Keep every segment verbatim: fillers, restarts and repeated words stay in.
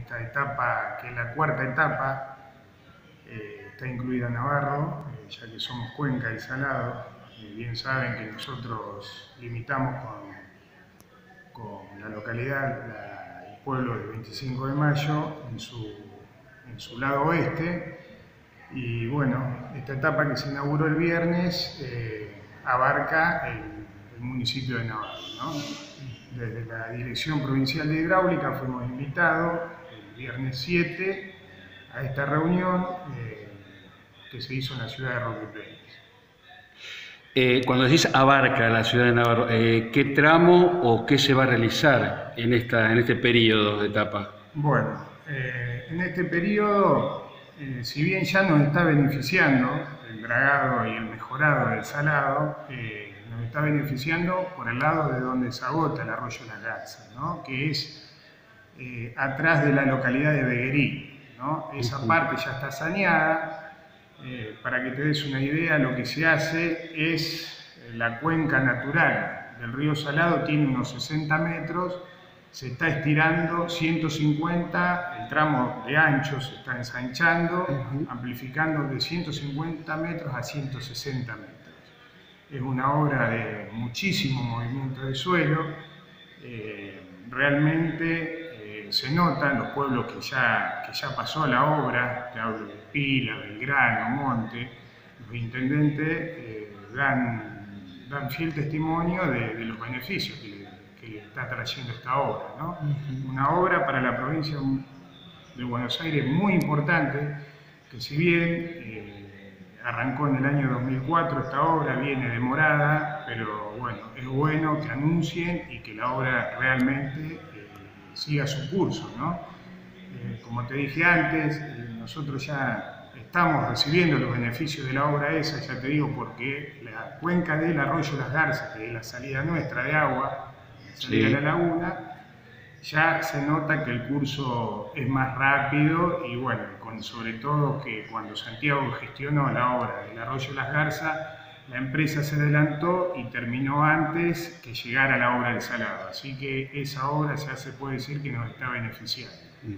esta etapa, que es la cuarta etapa, eh, está incluida Navarro, eh, ya que somos cuenca y salado. Eh, bien saben que nosotros limitamos con, con la localidad, la, el pueblo de veinticinco de mayo, en su, en su lado oeste. Y bueno, esta etapa que se inauguró el viernes eh, abarca el, el municipio de Navarro, ¿no? Desde la Dirección Provincial de Hidráulica fuimos invitados el viernes siete a esta reunión eh, que se hizo en la ciudad de Roque Pérez. Eh, cuando decís abarca la ciudad de Navarro, eh, ¿qué tramo o qué se va a realizar en, esta, en este periodo de etapa? Bueno, eh, en este periodo, eh, si bien ya nos está beneficiando el dragado y el mejorado del salado, eh, nos está beneficiando por el lado de donde se agota el arroyo La Garza, ¿no? Que es eh, atrás de la localidad de Beguerí, ¿no? Esa parte ya está saneada. Eh, para que te des una idea, lo que se hace es eh, la cuenca natural del río Salado, tiene unos sesenta metros, se está estirando ciento cincuenta, el tramo de ancho se está ensanchando, uh-huh. amplificando de ciento cincuenta metros a ciento sesenta metros. Es una obra de muchísimo movimiento de suelo, eh, realmente eh, se nota en los pueblos que ya, que ya pasó la obra, te hablo de Pila, Belgrano, Monte, los intendentes eh, dan, dan fiel testimonio de, de los beneficios que le, que le está trayendo esta obra, ¿no? Uh-huh. Una obra para la provincia de Buenos Aires muy importante, que si bien eh, arrancó en el año dos mil cuatro, esta obra viene demorada, pero bueno, es bueno que anuncien y que la obra realmente eh, siga su curso, ¿no? Eh, como te dije antes, eh, nosotros ya estamos recibiendo los beneficios de la obra esa, ya te digo, porque la cuenca del arroyo Las Garzas, que es la salida nuestra de agua, la salida sí. de la laguna, ya se nota que el curso es más rápido y bueno, con, sobre todo que cuando Santiago gestionó la obra del arroyo Las Garzas, la empresa se adelantó y terminó antes que llegara la obra del salado, así que esa obra ya se puede decir que nos está beneficiando.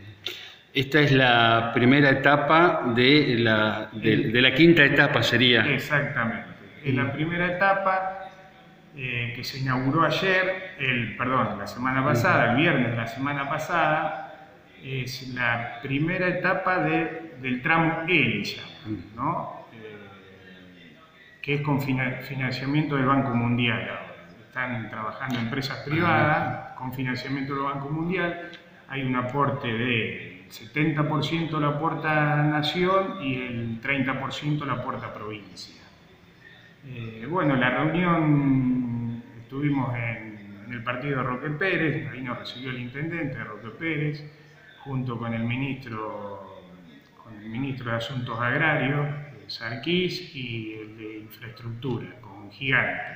Esta es la primera etapa de la, de, de la quinta etapa, sería. Exactamente, es la primera etapa. Eh, que se inauguró ayer, el, perdón, la semana pasada, el viernes de la semana pasada, es la primera etapa de, del tramo L, ¿no? Eh, que es con financiamiento del Banco Mundial ahora. Están trabajando empresas privadas con financiamiento del Banco Mundial. Hay un aporte de setenta por ciento lo aporta Nación y el treinta por ciento lo aporta provincia. Eh, bueno, la reunión estuvimos en, en el partido de Roque Pérez, ahí nos recibió el intendente de Roque Pérez, junto con el ministro, con el ministro de Asuntos Agrarios, Sarquís, y el de Infraestructura, con Gigante.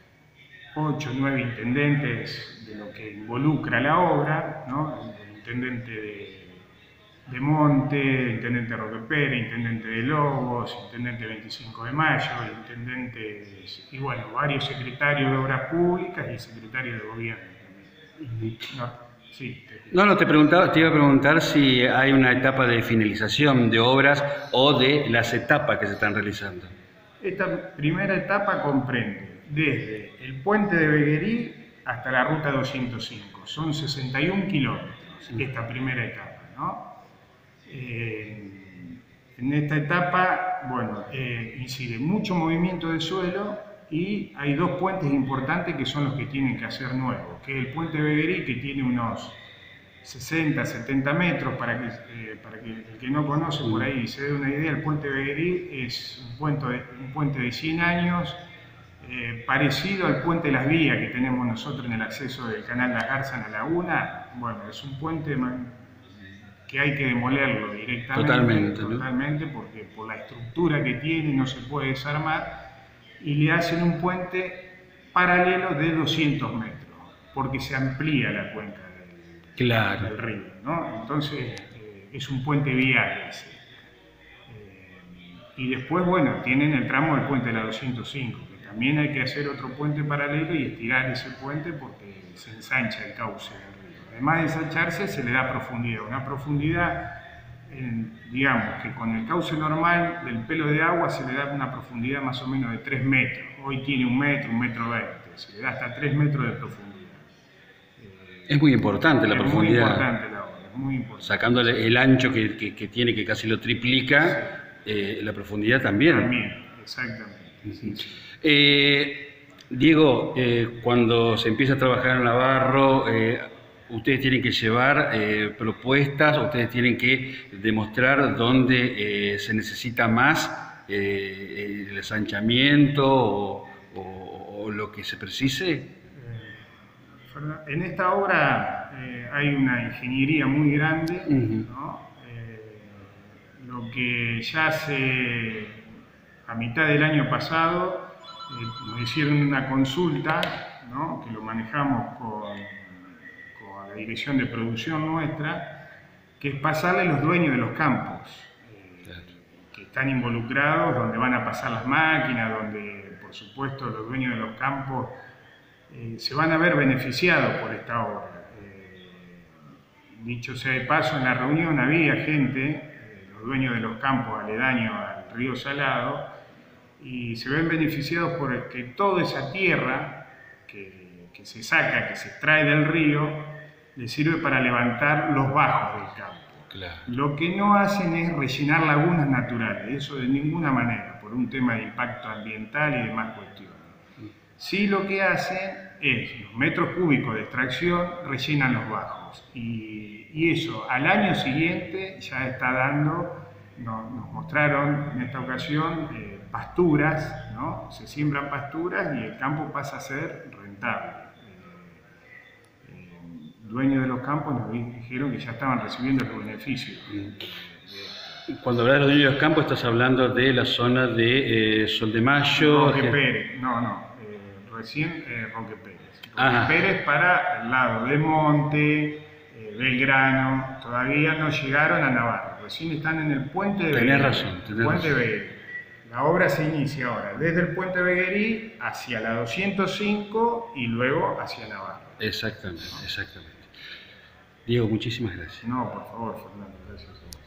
Ocho o nueve intendentes de lo que involucra la obra, ¿no? El intendente de de Monte, intendente de Roque Pérez, intendente de Lobos, intendente veinticinco de mayo, intendente y bueno, varios secretarios de obras públicas y secretarios de gobierno también. No, sí, te... no, no te preguntaba, te iba a preguntar si hay una etapa de finalización de obras o de las etapas que se están realizando. Esta primera etapa comprende desde el puente de Beguerí hasta la ruta doscientos cinco, son sesenta y un kilómetros esta primera etapa, ¿no? Eh, en esta etapa, bueno, eh, incide mucho movimiento de suelo y hay dos puentes importantes que son los que tienen que hacer nuevos, que es el puente Beguerí, que tiene unos sesenta, setenta metros, para que, eh, para que el que no conoce por ahí se dé una idea, el puente Beguerí es un puente de, un puente de cien años, eh, parecido al puente Las Vías que tenemos nosotros en el acceso del canal Las Garzas a la laguna. Bueno, es un puente que hay que demolerlo directamente, totalmente, totalmente, porque por la estructura que tiene no se puede desarmar, y le hacen un puente paralelo de doscientos metros, porque se amplía la cuenca del, claro. del río, ¿no? Entonces eh, es un puente vial ese. Eh, y después, bueno, tienen el tramo del puente de la doscientos cinco, que también hay que hacer otro puente paralelo y estirar ese puente porque se ensancha el cauce del río, además de ensancharse, se le da profundidad. Una profundidad, en, digamos, que con el cauce normal del pelo de agua se le da una profundidad más o menos de tres metros. Hoy tiene un metro, un metro veinte. Se le da hasta tres metros de profundidad. Es muy importante la es profundidad. Muy importante la obra, es muy importante. Sacándole el ancho que, que, que tiene, que casi lo triplica, sí. eh, la profundidad también. También, exactamente. Sí, sí. Eh, Diego, eh, cuando se empieza a trabajar en Navarro, eh, ustedes tienen que llevar eh, propuestas, ustedes tienen que demostrar dónde eh, se necesita más eh, el ensanchamiento o, o, o lo que se precise. En esta obra eh, hay una ingeniería muy grande, Uh-huh. ¿no? eh, lo que ya hace a mitad del año pasado eh, nos hicieron una consulta, ¿no? Que lo manejamos con, con la dirección de producción nuestra, que es pasarle a los dueños de los campos, eh, claro. que están involucrados, donde van a pasar las máquinas, donde por supuesto los dueños de los campos Eh, se van a ver beneficiados por esta obra. Eh, dicho sea de paso, en la reunión había gente, eh, los dueños de los campos aledaños al río Salado, y se ven beneficiados porque toda esa tierra que, que se saca, que se extrae del río, les sirve para levantar los bajos del campo. Claro. Lo que no hacen es rellenar lagunas naturales, eso de ninguna manera, por un tema de impacto ambiental y demás cuestiones. Sí, lo que hacen es, los metros cúbicos de extracción rellenan los bajos y, y eso al año siguiente ya está dando, no, nos mostraron en esta ocasión eh, pasturas, ¿no? Se siembran pasturas y el campo pasa a ser rentable. Eh, eh, dueños de los campos nos dijeron que ya estaban recibiendo los beneficios. Cuando hablas de los dueños de los campos estás hablando de la zona de eh, Sol de Mayo. Roque Pérez, no, no. Recién eh, Roque Pérez. Roque Ajá. Pérez para el lado de Monte, eh, Belgrano, todavía no llegaron a Navarro, recién están en el puente de Beguerí. Tenés razón, tenés puente razón. Beguerí. La obra se inicia ahora desde el puente Beguerí hacia la doscientos cinco y luego hacia Navarro. Exactamente, exactamente. Diego, muchísimas gracias. No, por favor, Fernando, gracias a vos.